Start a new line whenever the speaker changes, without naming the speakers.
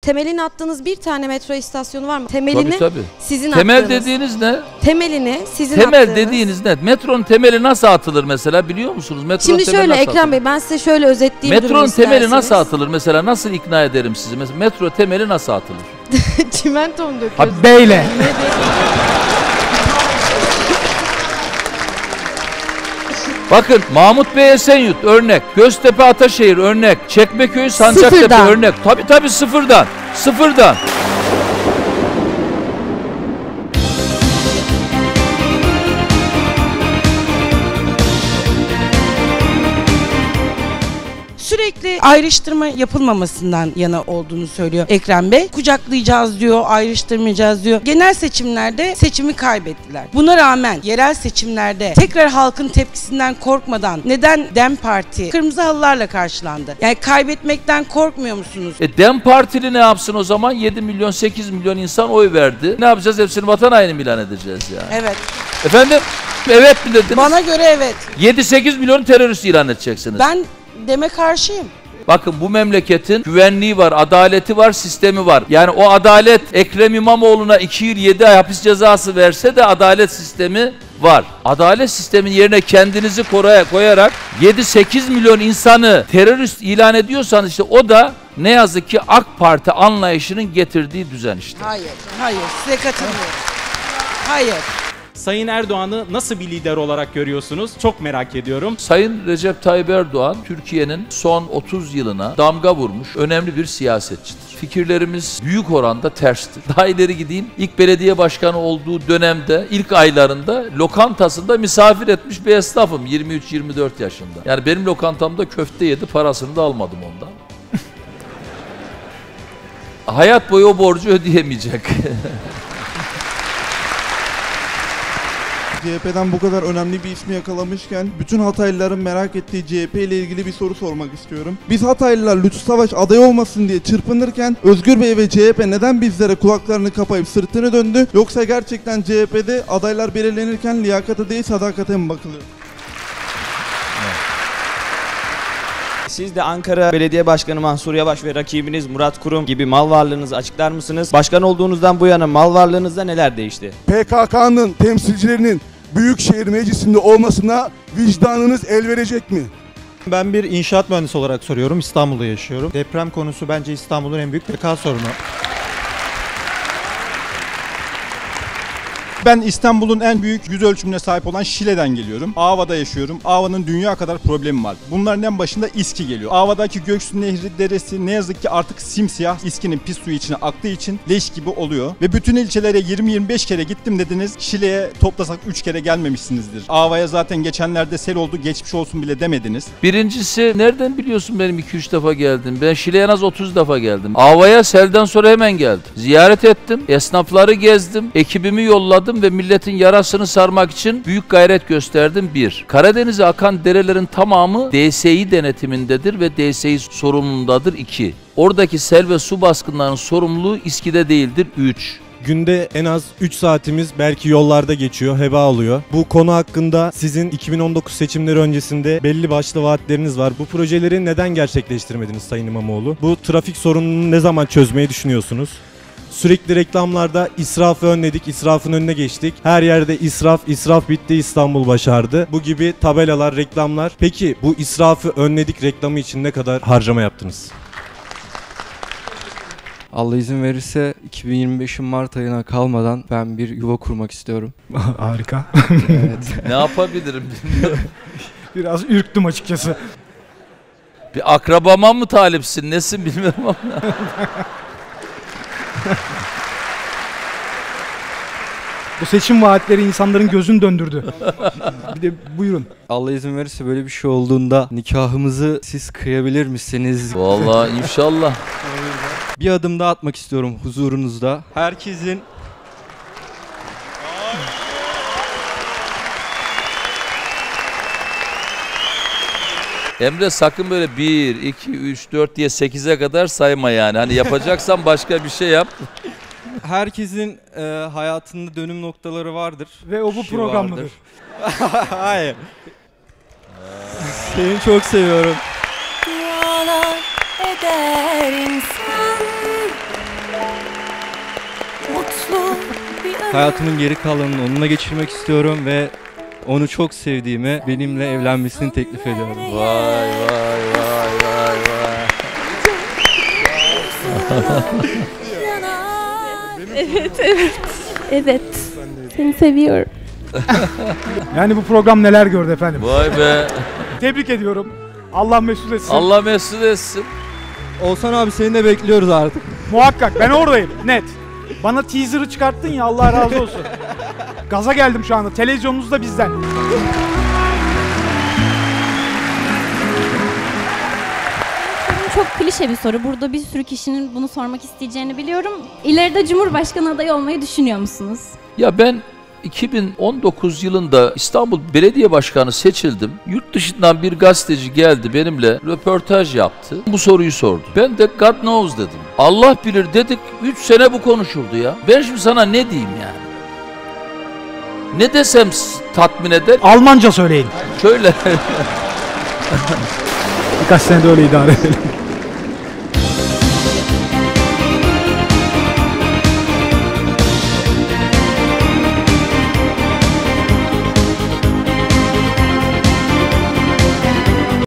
temelini attığınız bir tane metro istasyonu var mı? Temelini
Tabii.
sizin
Temel
attığınız.
dediğiniz ne?
Temelini sizin
Temel
attığınız.
dediğiniz ne? Metronun temeli nasıl atılır mesela biliyor musunuz? Metronun
Şimdi
temeli
şöyle
nasıl
Ekrem
atılır?
Bey, ben size şöyle özetleyeyim.
Metronun temeli nasıl atılır mesela? Nasıl ikna ederim sizi? Mesela metro temeli nasıl atılır?
Çimento mu döküyorsunuz?
Ha, beyle.
Bakın Mahmut Bey Esenyurt örnek, Göztepe Ataşehir örnek, Çekmeköy Sancaktepe
Sıfırdan.
örnek. Tabii sıfırdan. Sıfırdan.
Sürekli ayrıştırma yapılmamasından yana olduğunu söylüyor Ekrem Bey. Kucaklayacağız diyor, ayrıştırmayacağız diyor. Genel seçimlerde seçimi kaybettiler. Buna rağmen yerel seçimlerde tekrar halkın tepkisinden korkmadan neden DEM Parti kırmızı halılarla karşılandı? Yani kaybetmekten korkmuyor musunuz?
DEM Partili ne yapsın o zaman? 7 milyon 8 milyon insan oy verdi. Ne yapacağız? Hepsini vatan haini mi ilan edeceğiz ya?
Evet.
Efendim? Evet mi dediniz?
Bana göre evet.
7-8 milyon terörist ilan edeceksiniz.
Ben DEM'e karşıyım.
Bakın bu memleketin güvenliği var, adaleti var, sistemi var. Yani o adalet Ekrem İmamoğlu'na 2 yıl 7 ay hapis cezası verse de adalet sistemi var. Adalet sistemin yerine kendinizi koyarak 7-8 milyon insanı terörist ilan ediyorsanız işte o da ne yazık ki AK Parti anlayışının getirdiği düzen işte.
Hayır, size katılmıyorum. Hayır.
Sayın Erdoğan'ı nasıl bir lider olarak görüyorsunuz? Çok merak ediyorum.
Sayın Recep Tayyip Erdoğan, Türkiye'nin son 30 yılına damga vurmuş önemli bir siyasetçidir. Fikirlerimiz büyük oranda terstir. Daha ileri gideyim, ilk belediye başkanı olduğu dönemde, ilk aylarında lokantasında misafir etmiş bir esnafım 23-24 yaşında. Yani benim lokantamda köfte yedi, parasını da almadım ondan. Hayat boyu o borcu ödeyemeyecek.
CHP'den bu kadar önemli bir ismi yakalamışken bütün Hataylıların merak ettiği CHP ile ilgili bir soru sormak istiyorum. Biz Hataylılar Lütfü Savaş aday olmasın diye çırpınırken Özgür Bey ve CHP neden bizlere kulaklarını kapayıp sırtını döndü? Yoksa gerçekten CHP'de adaylar belirlenirken liyakata değil sadakate mi bakılıyor?
Siz de Ankara Belediye Başkanı Mansur Yavaş ve rakibiniz Murat Kurum gibi mal varlığınızı açıklar mısınız? Başkan olduğunuzdan bu yana mal varlığınızda neler değişti?
PKK'nın temsilcilerinin Büyükşehir Meclisi'nde olmasına vicdanınız el verecek mi?
Ben bir inşaat mühendisi olarak soruyorum. İstanbul'da yaşıyorum. Deprem konusu bence İstanbul'un en büyük beka sorunu.
Ben İstanbul'un en büyük yüz ölçümüne sahip olan Şile'den geliyorum. Ava'da yaşıyorum. Ava'nın dünya kadar problemi var. Bunların en başında İSKİ geliyor. Ava'daki Göksu Nehri deresi ne yazık ki artık simsiyah. İSKİ'nin pis suyu içine aktığı için leş gibi oluyor. Ve bütün ilçelere 20-25 kere gittim dediniz. Şile'ye toplasak 3 kere gelmemişsinizdir. Ava'ya zaten geçenlerde sel oldu, geçmiş olsun bile demediniz.
Birincisi nereden biliyorsun benim 2-3 defa geldim? Ben Şile'ye en az 30 defa geldim. Ava'ya selden sonra hemen geldim. Ziyaret ettim, esnafları gezdim, ekibimi yolladım ve milletin yarasını sarmak için büyük gayret gösterdim. 1. Karadeniz'e akan derelerin tamamı DSİ denetimindedir ve DSİ sorumluluğundadır. 2. Oradaki sel ve su baskınlarının sorumluluğu İSKİ'de değildir. 3.
Günde en az 3 saatimiz belki yollarda geçiyor, heba oluyor. Bu konu hakkında sizin 2019 seçimleri öncesinde belli başlı vaatleriniz var. Bu projeleri neden gerçekleştirmediniz Sayın İmamoğlu? Bu trafik sorununu ne zaman çözmeyi düşünüyorsunuz? Sürekli reklamlarda israfı önledik, israfın önüne geçtik. Her yerde israf, israf bitti, İstanbul başardı. Bu gibi tabelalar, reklamlar. Peki bu israfı önledik reklamı için ne kadar harcama yaptınız?
Allah izin verirse 2025'in Mart ayına kalmadan ben bir yuva kurmak istiyorum.
Harika.
Evet. Ne yapabilirim bilmiyorum.
Biraz ürktüm açıkçası.
Bir akrabama mı talipsin, nesin bilmiyorum ama.
Bu seçim vaatleri insanların gözünü döndürdü. Bir de buyurun.
Allah izin verirse böyle bir şey olduğunda nikahımızı siz kıyabilir misiniz?
Vallahi inşallah.
Bir adım daha atmak istiyorum huzurunuzda. Herkesin
Emre sakın böyle 1, 2, 3, 4 diye 8'e kadar sayma yani. Hani yapacaksan başka bir şey yap.
herkesin hayatında dönüm noktaları vardır.
Ve o bu programdadır.
Hayır. Seni çok seviyorum.
Dualar eder insan,
Hayatımın geri kalanını onunla geçirmek istiyorum ve onu çok sevdiğime benimle evlenmesini teklif ediyorum.
Vay vay vay vay vay.
Evet, evet. Evet. Seni seviyorum.
Yani bu program neler gördü efendim.
Vay be.
Tebrik ediyorum. Allah mesut etsin.
Allah mesut etsin.
Oğuzhan abi seni de bekliyoruz artık.
Muhakkak ben oradayım net. Bana teaser'ı çıkarttın ya, Allah razı olsun. Gaza geldim şu anda. Televizyonunuz da bizden.
Çok klişe bir soru. Burada bir sürü kişinin bunu sormak isteyeceğini biliyorum. İleride Cumhurbaşkanı adayı olmayı düşünüyor musunuz?
Ya ben 2019 yılında İstanbul Belediye Başkanı seçildim. Yurt dışından bir gazeteci geldi, benimle röportaj yaptı. Bu soruyu sordu. Ben de God knows dedim. Allah bilir dedik, 3 sene bu konuşuldu ya. Ben şimdi sana ne diyeyim yani? Ne desem tatmin eder?
Almanca söyleyin.
Şöyle.
Birkaç sene de öyle idare edelim.